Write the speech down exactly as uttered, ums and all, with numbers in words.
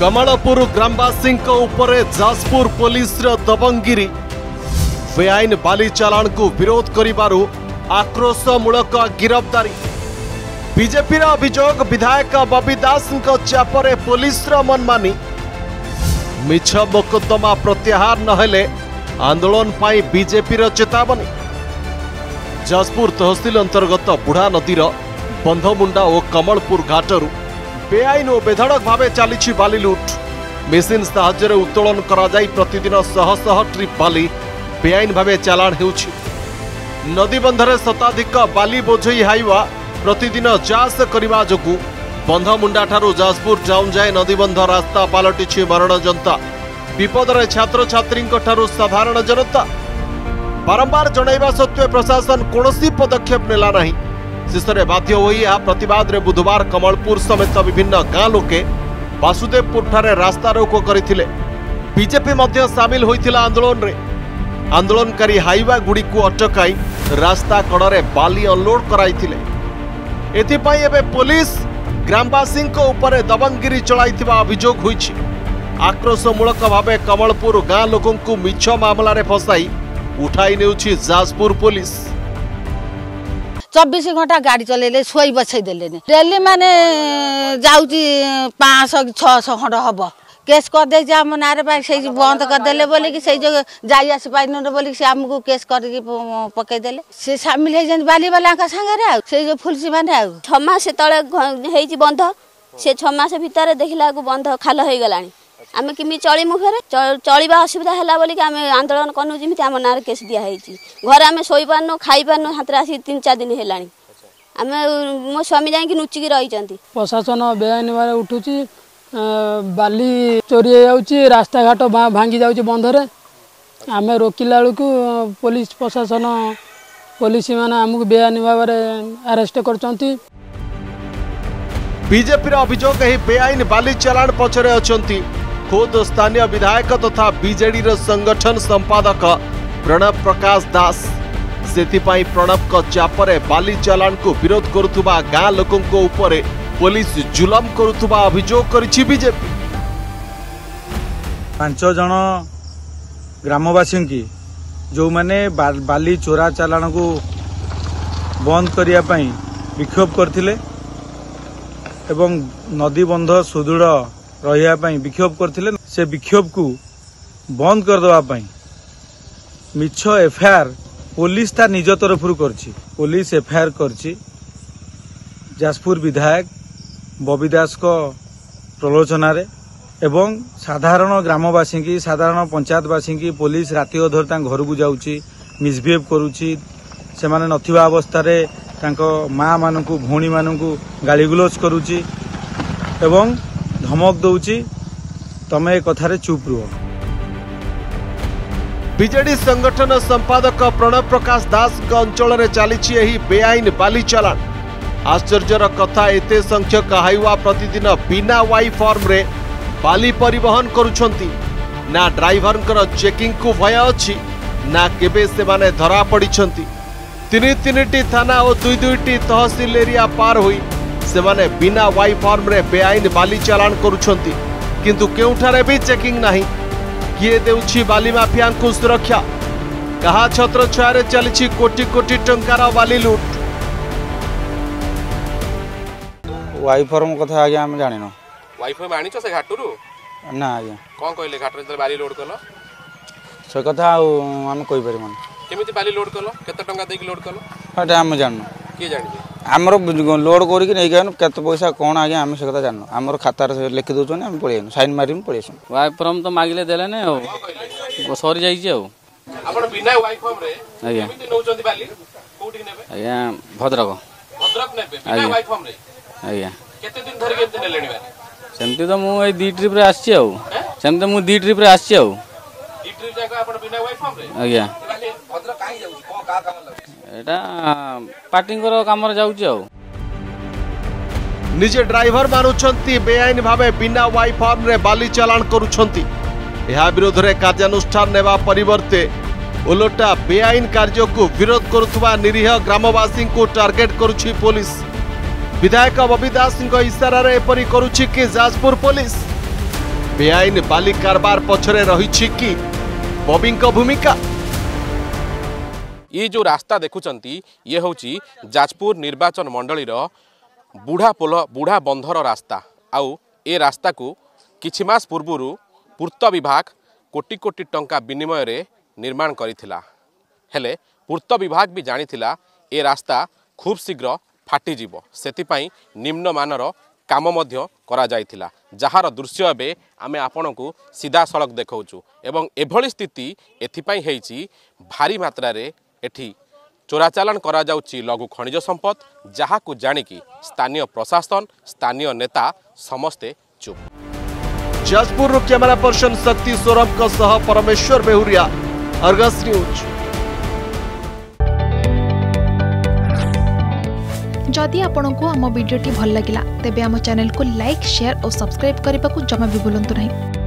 कमलपुर ग्रामवासी जाजपुर पुलिस दबंगिरी बेआईन बाली चालाण को विरोध करिबारु आक्रोशमूलक गिरफ्तारी। बीजेपी अभियोग विधायक बबी दास चापरे पुलिस मनमानी। मिछ मोकद्दमा प्रत्याहार नहेले आंदोलन पाई बीजेपी चेतावनी। जाजपुर तहसील अंतर्गत बुढ़ा नदीर बंधमुंडा और कमलपुर घाटरू बेआईन और बेधड़क भावे चली बाली लुट। मेसीन साहाय्य उत्तोलन करा जाई प्रतिदिन शह शह ट्रिप बाली बेआईन भावे चालाण हेउछि। नदी बंधरे शताधिक बाली बोझई हाइवा प्रतिदिन जास करने जोगु बंधमुंडा ठारू जाजपुर टाउन जाए नदीबंध रास्ता पलटि मरण जनता। विपदरे छात्र छात्री ठारू साधारण जनता। बारंबार जनइबा सत्वे प्रशासन कौनसी पदक्षेप नेला नहीं। शेषे बाध्य होई यह प्रतिवाद रे बुधवार कमलपुर समेत विभिन्न गाँ लोके वासुदेवपुर ठारे रास्ता रोको करथिले। बीजेपी मध्य सामिल होइथिला आंदोलन रे। आंदोलनकारी हाइवा गुड़ी को अटकाई रास्ता कड़े बाली अनलोड कराइथिले। एथिपाई एबे पुलिस ग्रामवासी उपरे दबंगिरी चलाइथिबा अभियोग होइछि। आक्रोशमूलक भावे कमलपुर गाँ लोकों को मिछ मामला रे फसाई उठाई नेउछि जाजपुर पुलिस। चौबीस घंटा गाड़ी चलेले सोई बछई देले रैली माने जाउची पाँच सौ छह सौ खंड हब केस कर दे आम नारे बंद करदे बोल कि से जाई आस पाइन बोल से आमको केस कर पकईदे से सामिल हो बाली वाला सागर से पुलिस मैंने छमास तले बंध से छमास भितर देखला बंध खाल हो गला आम किमी चलमु फेर चलवा असुविधा है बोलिक आम आंदोलन कनु जमी आम ना केस दिखाई घर आम शोई पारनु खाई पारनु हाथ आसी तीन चार दिन है आम मो स्वामी जाकि लुचिकी रही। प्रशासन बेआईन उठू बाली चोरी हो रास्ता घाट भांगी जाऊँ बंधरे आम रोकला बेलू पुलिस प्रशासन पुलिस मैंने आमको बेआईन भाव अरेस्ट कर। बीजेपी अभियोग बेआईन बाली चालाण पछरे अछंती खुद स्थानीय विधायक तथा बीजेडी संगठन संपादक प्रणव प्रकाश दास। सेथिपाई प्रणव को चापरे बाली चालाण को विरोध करुथुबा गाँ लोकों को उपरे पुलिस जुलम करुथुबा अभियोग करिछि बीजेपी। पांच जन ग्रामवासी की जो माने बाली चोरा चालाण को बंद करिया पई विक्षोभ करथिले एवं नदी बंध सुदृढ़ रहिया पई विक्षोभ करथिले से विक्षोभ को बंद कर दवा पई मिछ एफआईआर पुलिस ता निज तरफ करछि। पुलिस एफआईआर करछि जाजपुर विधायक बबी दास को प्रलोचना रे एवं साधारण ग्रामवासी की साधारण पंचायतवासी की पुलिस राति अधर ता घर को जाउछि मिसबिहेव करूछि। से माने नथिबा अवस्था रे तांको माँ मानकु भौणी मानकु गालीगुलोज करूछि एवं धमक दउछि तमे कथारे चुप रुह। बीजेडी संगठन संपादक प्रणव प्रकाश दास अंचल में चली एही बेआईन बाली चालाण। आश्चर्यर कथा एते संख्यक हाइवा प्रतिदिन बिना वाई फॉर्म रे बाली परिवहन करुछंती। ना ड्राइवर चेकिंग को भय अछि ना केबे से माने धरा पड़िछंती। तीन तीन थाना और दुई दुईटी तहसील एरिया पार हुई से माने बिना वाई फॉर्म रे बेआईन बाली चालाण करुछंती किंतु केउठारे भी चेकिंग नहीं। किए देउछि बाली माफिया को सुरक्षा। कहा छत्र छाया चली कोटी कोटी टंकार बाली लुट। वाई फॉर्म कथा आगे हम जानिनो। वाई फॉर्म आनिछ से घाटरू ना आगे कोन कहले घाट रे बाली लोड कलो से कथा हम कहि परिमान केमिति बाली लोड कलो केते टंका देकी लोड कलो हटा हम जाननो के जानि आमर लोड करिक नहीं गन केते पैसा कोन आगे हम से कथा जाननो आमर खाता रे लिखि दउछन हम पळेन साइन मारिम पळेसन वाई फॉर्म तो मागिले देले ने हो सरी जाई जे हो आपण बिना वाई फॉर्म रे आज्ञा केमिति नउचंती बाली कोठी नेबे आज्ञा भद्रक भद्रक नेबे बिना वाई फॉर्म रे आज्ञा केते दिन धरि केते नेलेनी बाली सेमती तो मु ए दी ट्रिप रे आछि आ सेमती मु दी ट्रिप रे आछि आ दी ट्रिप जाका आपण बिना वाई फॉर्म रे आज्ञा भद्रक काई जाउछि को का काम लागै एटा पार्टी को काम रे जाउछि आ निजे ड्राइवर मानुछंती बेआईन भावे बिना वाई फॉर्म रे बाली चालाण करुछंती। एहा विरोध रे कार्यानुष्ठान नेबा परिवर्ते ओलोटा बेआईन कार्य को विरोध करुथुबा निरीह ग्रामवासी को टार्गेट करुछि पुलिस। विधायक बबी दास इशारा एपरी करुछि कि जाजपुर पुलिस बेआईन बाली कारबार पछरे रही कि बॉबी भूमिका। ये जो रास्ता देखुचंती ये होची जाजपुर निर्वाचन मंडली रो बुढ़ा पोल बुढ़ा बंधर रास्ता। आउ ए रास्ता को किछि मास पूर्वरु पूर्त विभाग कोटी कोटी टंका विनिमय रे निर्माण करिथिला। हेले पूर्त विभाग भी जानिथिला ए रास्ता खूब शीघ्र फाटी जीवो, सेतिपाई निम्न मानर काम मध्य करा जाइथिला, जहार दृश्य एबे आमे आपनकु सीधा सड़क देखौचु। एवं एभली स्थिति एथिपाई हेइची भारी मात्रा रे एठी चोराचालान करा जाउची लघु खनिज संपद, जहाकु जानिकी स्थानीय प्रशासन स्थानीय नेता समस्ते चुप। जाजपुर कैमरा पर्सन शक्ति सोरम को सह परमेश्वर बेहुरिया, अर्गस न्यूज। जदि आपंक आम भिडी भल लगा तेब आम चैनल को लाइक शेयर और सब्सक्राइब करने को जमा भी भूलु नहीं।